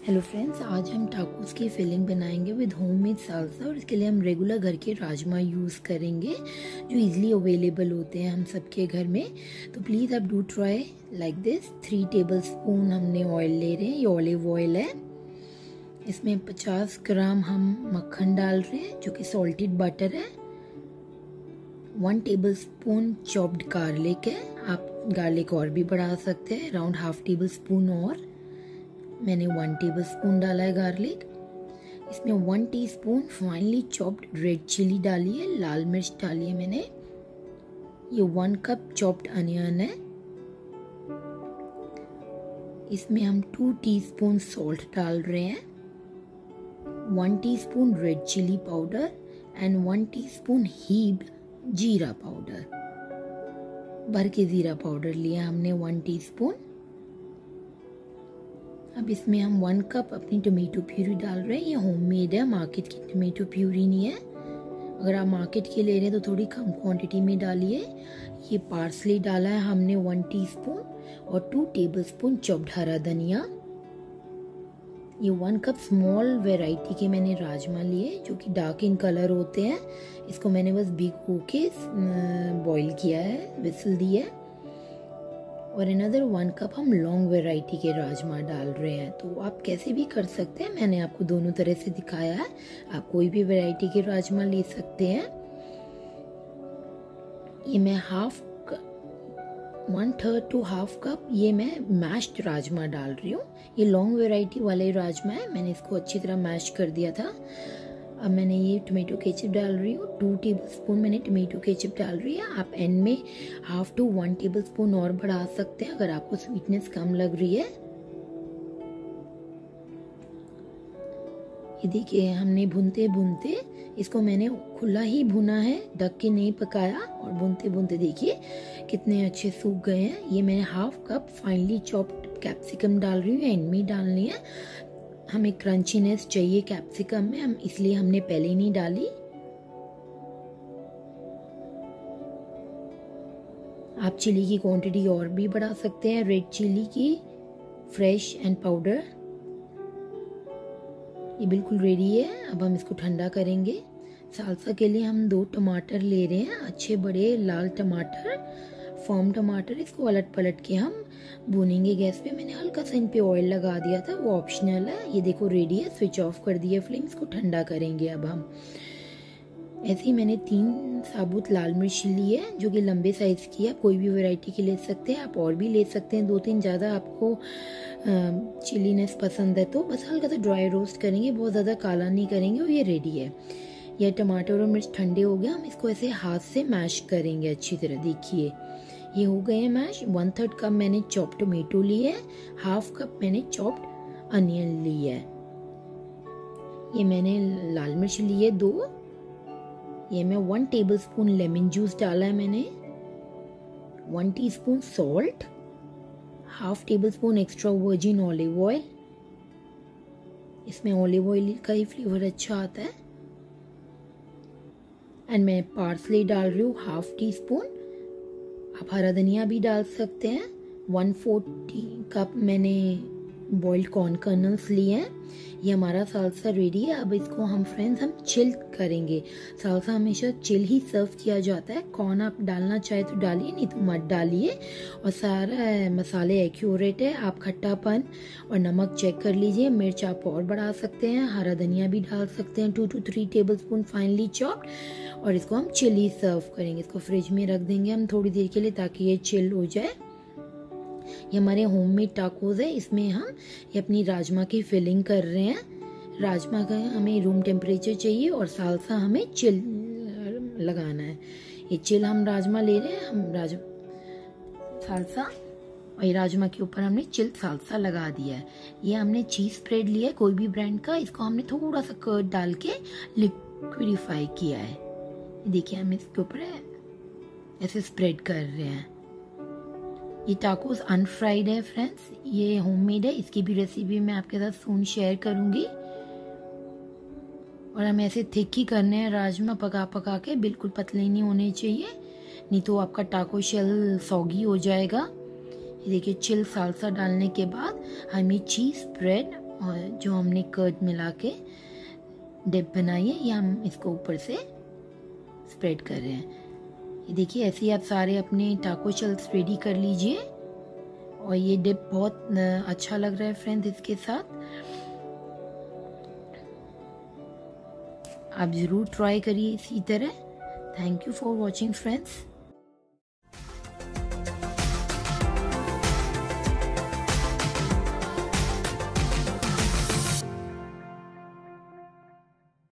Hello friends, आज हम tacos की फिलिंग बनाएंगे विद होममेड साल्सा। और इसके लिए हम रेगुलर घर के राजमा यूज़ करेंगे जो इजीली अवेलेबल होते हैं हम सबके घर में। तो प्लीज़ आप do try like this. 3 tablespoon हमने ऑयल ले रहे हैं, ये ऑलिव ऑयल है। इसमें 50 ग्राम हम मक्खन डाल रहे हैं जो कि सॉल्टेड बटर है। 1 टेबलस्पून चॉप्ड गार्लिक है, आप गार्लिक और भी बढ़ा सकते हैं, अराउंड हाफ टेबल स्पून। और मैंने 1 टेबलस्पून डाला है गार्लिक। इसमें 1 teaspoon finely chopped red chilli डाली है, लाल मिर्च डाली है मैंने। ये 1 कप चॉप्ड अनियन है। इसमें हम 2 टीस्पून सॉल्ट डाल रहे हैं, 1 teaspoon red chilli powder and 1 teaspoon heaped jeera powder. भर के जीरा पाउडर लिया हमने 1 टीस्पून। अब इसमें हम 1 कप अपनी टोमेटो प्यूरी डाल रहे हैं। ये होममेड है, मार्केट की टोमेटो प्यूरी नहीं है। अगर आप मार्केट के ले रहे हैं तो थोड़ी कम क्वांटिटी में डालिए। ये पार्सले डाला है हमने 1 टीस्पून और 2 टेबलस्पून चॉप्ड हरा धनिया। ये 1 कप स्मॉल वैरायटी के मैंने राजमा लिए जो कि डार्क इन कलर होते हैं। इसको मैंने बस भिगो के बॉईल किया है, विसल दी है। और अनदर 1 कप हम लॉन्ग वैरायटी के राजमा डाल रहे हैं। तो आप कैसे भी कर सकते हैं, मैंने आपको दोनों तरह से दिखाया है। आप कोई भी वैरायटी के राजमा ले सकते हैं। ये मैं 1/3 to हाफ कप ये मैं मैश्ड राजमा डाल रही हूँ। ये लॉन्ग वैरायटी वाले राजमा है, मैंने इसको अच्छी तरह मैश कर दिया था। अब मैंने ये टोमेटो केचप डाल रही हूँ, 2 टेबलस्पून मैंने टोमेटो केचप डाल रही है। आप एंड में हाफ टू 1 टेबलस्पून और बढ़ा सकते हैं अगर आपको स्वीटनेस कम लग रही है। ये देखिए, हमने भूनते भूनते इसको मैंने खुला ही भुना है, ढक के नहीं पकाया। और भूनते भूनते देखिए कितने अच्छे सूख गए हैं। ये मैंने half cup finely chopped capsicum डाल रही हूँ, एंड में डालनी है। हमें क्रंचीनेस चाहिए कैप्सिकम में, हम इसलिए हमने पहले ही नहीं डाली। आप चिली की क्वांटिटी और भी बढ़ा सकते हैं, रेड चिली की, फ्रेश एंड पाउडर। ये बिल्कुल रेडी है। अब हम इसको ठंडा करेंगे। साल्सा के लिए हम 2 टमाटर ले रहे हैं, अच्छे बड़े लाल टमाटर, फर्म टमाटर। इसको उलट पलट के हम भूनेंगे गैस पे। मैंने हल्का सा इन पे ऑयल लगा दिया था, वो ऑप्शनल है। ये देखो रेडी है, स्विच ऑफ कर दिया फ्लेम। इसको ठंडा करेंगे अब हम। ऐसे ही मैंने 3 साबुत लाल मिर्च ली है जो कि लंबे साइज की है। आप कोई भी वैरायटी की ले सकते हैं, आप और भी ले सकते हैं 2-3। ज़्यादा आपको चिलीनेस पसंद है तो बस हल्का सा ड्राई रोस्ट करेंगे, बहुत ज़्यादा काला नहीं करेंगे। और ये रेडी है। यह टमाटर और मिर्च ठंडे हो गए, हम इसको ऐसे हाथ से मैश करेंगे अच्छी तरह। देखिए ये हो गए हैं मैश। 1/3 कप मैंने चॉप्ड टोमेटो ली है, हाफ कप मैंने चॉप्ड अनियन ली है। ये मैंने लाल मिर्च ली है 2। ये मैं 1 टेबलस्पून लेमन जूस डाला है मैंने, 1 teaspoon salt, half tablespoon extra virgin olive oil. इसमें ऑलिव ऑयल का ही फ्लेवर अच्छा आता है। एंड मैं पार्सले डाल रही हूँ हाफ टीस्पून। आप हरा धनिया भी डाल सकते हैं। 1/4 कप मैंने बॉइल्ड कॉर्न कर्नल्स लिए हैं। ये हमारा साल्सा रेडी है। अब इसको हम फ्रेंड्स हम चिल करेंगे। साल्सा हमेशा चिल ही सर्व किया जाता है। कॉर्न आप डालना चाहे तो डालिए, नहीं तो मत डालिए। और सारा मसाले एक्यूरेट है। आप खट्टापन और नमक चेक कर लीजिए। मिर्च आप और बढ़ा सकते हैं, हरा धनिया भी डाल सकते हैं, 2 to 3 टेबलस्पून फाइनली चॉप्ड। और इसको हम चिली सर्व करेंगे। इसको फ्रिज में रख देंगे हम थोड़ी देर के लिए ताकि ये चिल हो जाए। ये हमारे होममेड टाकोस है। इसमें हम ये अपनी राजमा की फिलिंग कर रहे हैं। राजमा का हमें रूम टेम्परेचर चाहिए और साल्सा हमें चिल लगाना है। ये चिल हम राजमा ले रहे हैं, हम साल्सा, और ये राजमा के ऊपर हमने चिल साल्सा लगा दिया है। ये हमने चीज स्प्रेड लिया है कोई भी ब्रांड का। इसको हमने थोड़ा सा कर्ड डाल के लिक्विडिफाई किया है। देखिए हम इसके ऊपर ऐसे स्प्रेड कर रहे हैं। ये टाकोस अनफ्राइड है फ्रेंड्स, ये होममेड है। इसकी भी रेसिपी मैं आपके साथ सून शेयर करूंगी। और हम ऐसे थिक ही करने हैं राजमा, पका पका के, बिल्कुल पतले नहीं होने चाहिए, नहीं तो आपका टाको शेल सॉगी हो जाएगा। ये देखिए चिल साल्सा डालने के बाद हम ये चीज स्प्रेड और जो हमने कर्ड मिला के डिप बनाई है, ये हम इसको ऊपर से स्प्रेड कर रहे हैं। ये देखिए, ऐसे ही आप सारे अपने टाको शेल्स रेडी कर लीजिए। और ये डिप बहुत अच्छा लग रहा है फ्रेंड्स इसके साथ। आप ज़रूर ट्राई करिए इसी तरह। Thank you for watching friends.